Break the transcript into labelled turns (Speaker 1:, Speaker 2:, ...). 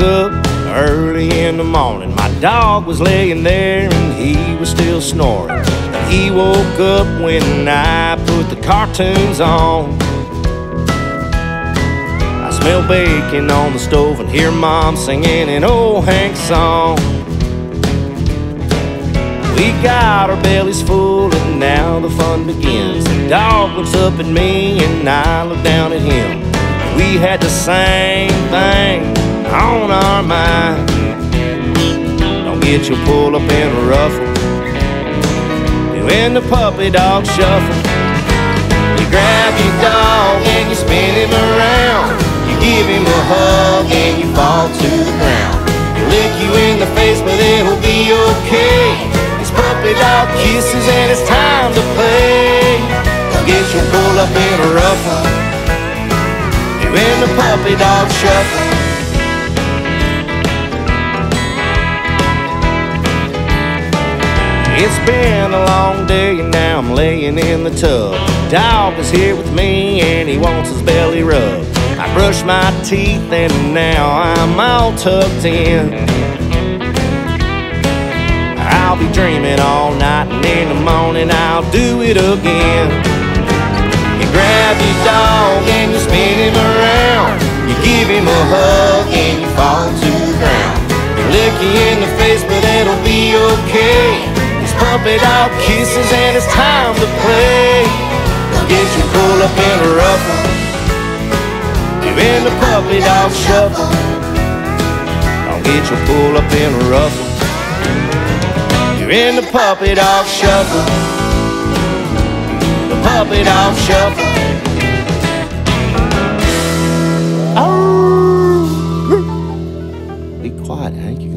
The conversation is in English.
Speaker 1: up early in the morning. My dog was laying there and he was still snoring. He woke up when I put the cartoons on. I smell bacon on the stove and hear Mom singing an old Hank song. We got our bellies full and now the fun begins. The dog looks up at me and I look down at him. We had the same thing on our mind. Don't get you pulled up in a ruffle, doing the puppy dog shuffle. You grab your dog and you spin him around. You give him a hug and you fall to the ground. He'll lick you in the face but it'll be okay. It's puppy dog kisses and it's time to play. Don't get you pulled up in a ruffle, doing the puppy dog shuffle. It's been a long day and now I'm laying in the tub. The dog is here with me and he wants his belly rubbed. I brush my teeth and now I'm all tucked in. I'll be dreaming all night and in the morning I'll do it again. You grab your dog and you spin him around. You give him a hug and you fall to the ground. He'll lick you in the face but it'll be okay. Puppy dog kisses and it's time to play. Don't get you pulled up in a ruffle, you're in the puppy dog shuffle. Don't get you pulled up in a ruffle, you're in the puppy dog shuffle. The puppy dog shuffle. Oh, be quiet, Hank.